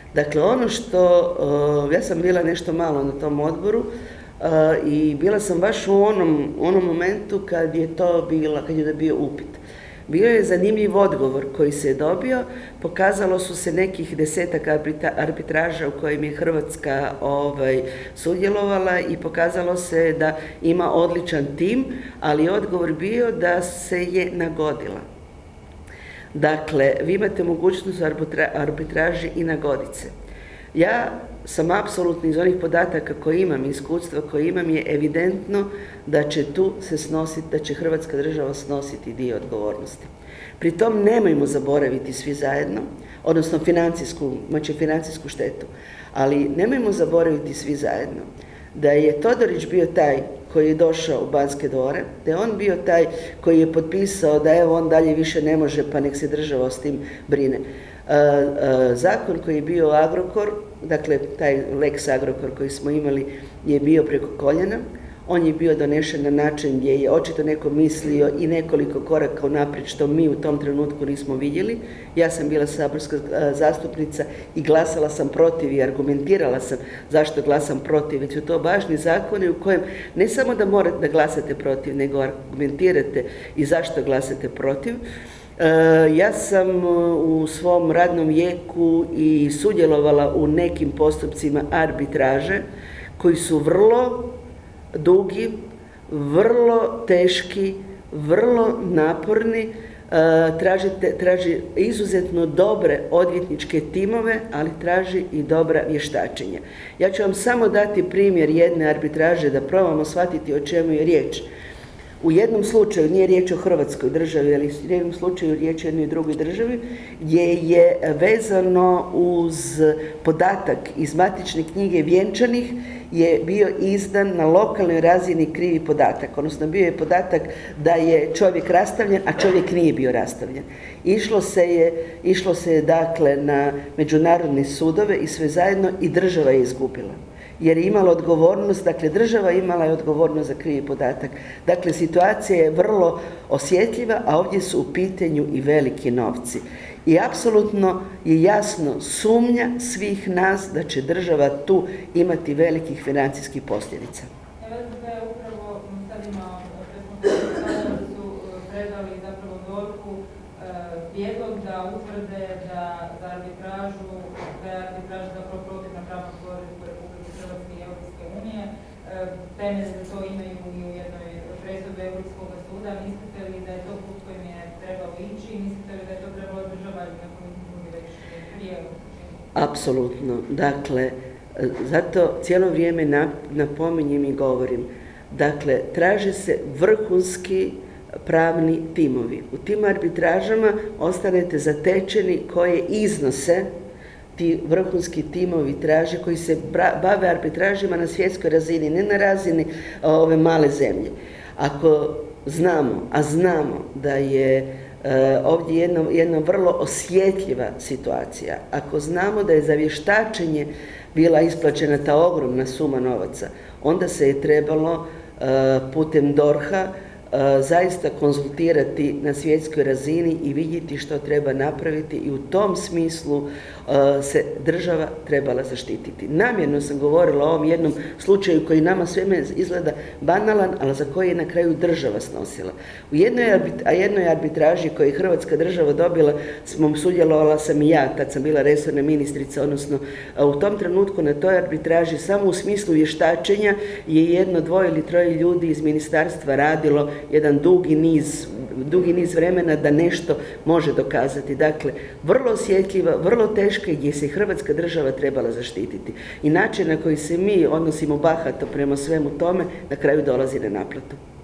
Dakle, ono što, ja sam bila nešto malo na tom odboru i bila sam baš u onom momentu kad je bio upit. Bio je zanimljiv odgovor koji se je dobio, pokazalo su se nekih 10-ak arbitraža u kojim je Hrvatska sudjelovala i pokazalo se da ima odličan tim, ali je odgovor bio da se je nagodila. Dakle, vi imate mogućnost arbitraži i nagoditi se. Ja sam apsolutno iz onih podataka koje imam, iskustva koje imam, je evidentno da će tu se snositi, da će Hrvatska država snositi dio odgovornosti. Pri tom nemojmo zaboraviti svi zajedno, odnosno financijsku štetu, ali nemojmo zaboraviti svi zajedno da je Todorić bio taj koji je došao u Banske dvore, da je on bio taj koji je potpisao da evo on dalje više ne može pa nek se država s tim brine. Zakon koji je bio Agrokor, dakle taj Lex Agrokor koji smo imali je bio preko koljena, on je bio donešen na način gdje je očito neko mislio i nekoliko koraka unaprijed što mi u tom trenutku nismo vidjeli. Ja sam bila saborska zastupnica i glasala sam protiv i argumentirala sam zašto glasam protiv, već su to važni zakoni u kojem ne samo da morate da glasate protiv, nego argumentirate i zašto glasate protiv. Ja sam u svom radnom vijeku i sudjelovala u nekim postupcima arbitraže koji su vrlo dugi, vrlo teški, vrlo naporni, traži izuzetno dobre odvjetničke timove, ali traži i dobra vještačenja. Ja ću vam samo dati primjer jedne arbitraže da probamo shvatiti o čemu je riječ. U jednom slučaju, nije riječ o Hrvatskoj državi, ali u jednom slučaju riječ o jednoj drugoj državi, gdje je vezano uz podatak iz matične knjige vjenčanih je bio izdan na lokalnoj razini krivi podatak, odnosno bio je podatak da je čovjek rastavljen, a čovjek nije bio rastavljen. Išlo se je dakle na međunarodne sudove i sve zajedno i država je izgubila. Jer je imala odgovornost, dakle država imala je odgovornost za krivi podatak. Dakle, situacija je vrlo osjetljiva, a ovdje su u pitanju i veliki novci. I apsolutno je jasno sumnja svih nas da će država tu imati velikih financijskih posljedica. SDP je upravo sad ima da su predali zapravo DORH-u prijedlog da utvrde da za arbitražu, da je arbitraža zapravo protivna pravnom poretku Republike Hrvatske i Europske unije. Temelj za to imaju i u jednoj presudi Europskog suda. Mislite li da je to put kojim je trebalo ići? Mislite li da je to trebalo država ili neko drugi već prije? Apsolutno. Dakle, zato cijelo vrijeme napominjem i govorim. Dakle, traže se vrhunski pravni timovi. U tim arbitražama ostanete zatečeni koje iznose ti vrhunski timovi traže, koji se bave arbitražima na svjetskoj razini, ne na razini ove male zemlje. Ako znamo, a znamo da je ovdje jedna vrlo osjetljiva situacija, ako znamo da je za vještačenje bila isplaćena ta ogromna suma novaca, onda se je trebalo putem DORH-a zaista konzultirati na svjetskoj razini i vidjeti što treba napraviti i u tom smislu se država trebala zaštititi. Namjerno sam govorila o ovom jednom slučaju koji nama sveme izgleda banalan, ali za koji je na kraju država snosila. U jednoj arbitraži koju je Hrvatska država dobila, sudjelovala sam i ja, tad sam bila resorna ministrica, odnosno u tom trenutku na toj arbitraži samo u smislu vještačenja je 1, 2 ili 3 ljudi iz ministarstva radilo jedan dugi niz vremena da nešto može dokazati. Dakle, vrlo osjetljiva, vrlo teška gdje se Hrvatska država trebala zaštititi. I način na koji se mi odnosimo bahato prema svemu tome na kraju dolazi na naplatu.